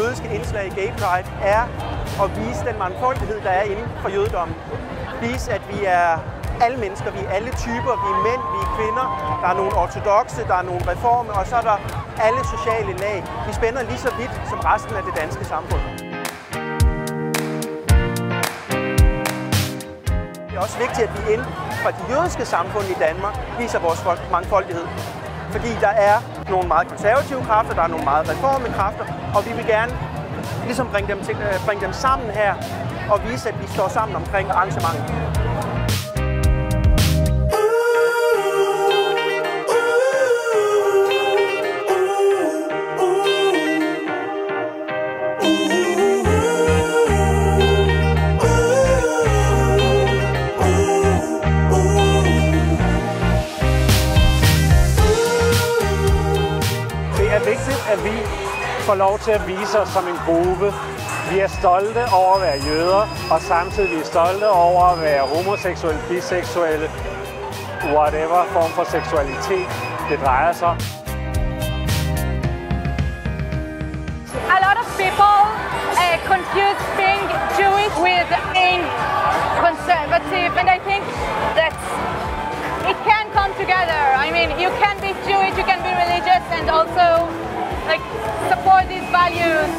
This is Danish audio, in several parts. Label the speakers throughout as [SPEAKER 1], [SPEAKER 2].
[SPEAKER 1] jødiske indslag i Gay Pride er at vise den mangfoldighed, der er inden for jødedommen. Vise, at vi er alle mennesker, vi er alle typer, vi er mænd, vi er kvinder, der er nogle ortodokse, der er nogle reformer, og så er der alle sociale lag. Vi spænder lige så vidt som resten af det danske samfund. Det er også vigtigt, at vi inden for det jødiske samfund i Danmark viser vores mangfoldighed. Fordi der er nogle meget konservative kræfter, der er nogle meget reformekræfter, og vi vil gerne ligesom bringe dem sammen her og vise, at vi står sammen omkring arrangementet.
[SPEAKER 2] Det er vigtigt, at vi får lov til at vise os som en gruppe. Vi er stolte over at være jøder, og samtidig vi er stolte over at være homoseksuelle, biseksuelle, whatever form for seksualitet det drejer sig om.
[SPEAKER 3] A lot of people confuse being Jewish with being conservative, and I think that it can come together. I mean, you can be Jewish, you can be religious, and also like support these values.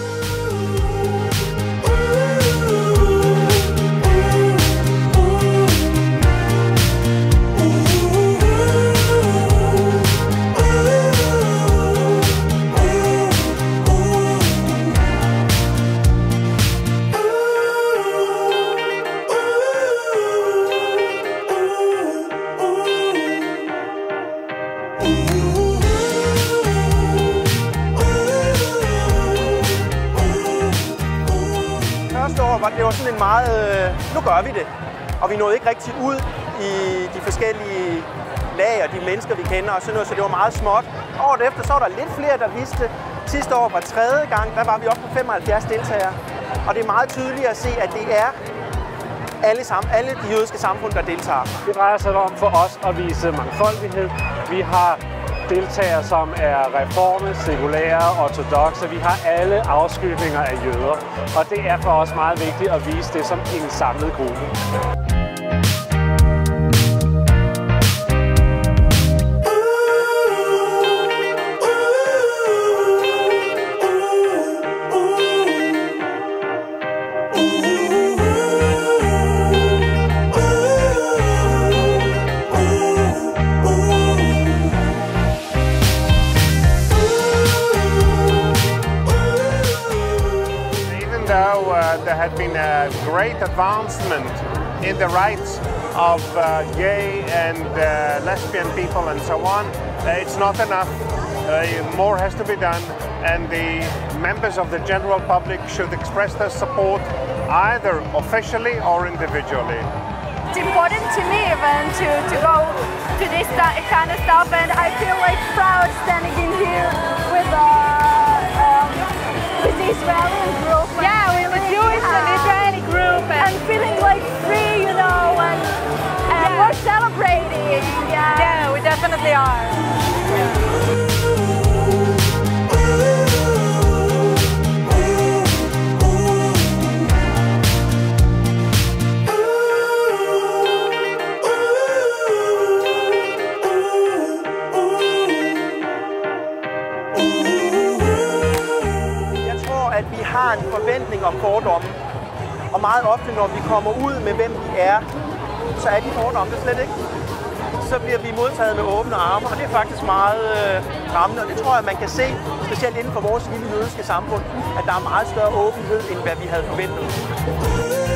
[SPEAKER 1] Første år det var sådan en meget, nu gør vi det, og vi nåede ikke rigtig ud i de forskellige lag og de mennesker, vi kender og sådan noget, så det var meget småt. Året efter så var der lidt flere, der vidste. Sidste år var tredje gang, der var vi oppe på 75 deltagere, og det er meget tydeligt at se, at det er alle de jødiske samfund, der deltager.
[SPEAKER 2] Det drejer sig om for os at vise mangfoldighed. Vi har deltagere, som er reforme, sekulære, ortodokse. Vi har alle afskygninger af jøder, og det er for os meget vigtigt at vise det som en samlet gruppe.
[SPEAKER 4] There had been a great advancement in the rights of gay and lesbian people and so on. It's not enough. More has to be done, and the members of the general public should express their support either officially or individually.
[SPEAKER 3] It's important to me even to go to this kind of stuff, and I feel like proud standing in here with the Israeli group. Yeah, with the Jewish and Israeli group. And feeling like free, you know, and we're celebrating. Yeah, we definitely are.
[SPEAKER 1] At vi har en forventning om fordomme, og meget ofte, når vi kommer ud med, hvem vi er, så er de fordomme det slet ikke. Så bliver vi modtaget med åbne arme, og det er faktisk meget rammende, og det tror jeg, man kan se, specielt inden for vores lille jødiske samfund, at der er meget større åbenhed, end hvad vi havde forventet.